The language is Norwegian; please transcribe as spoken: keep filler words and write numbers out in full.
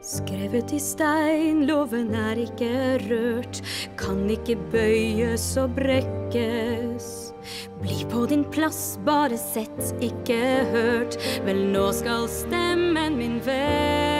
Skrevet i stein, loven er ikke rørt, kan ikke bøyes og brekkes. Bli på din plass, bare sett, ikke hørt, vel nå skal stemmen min være.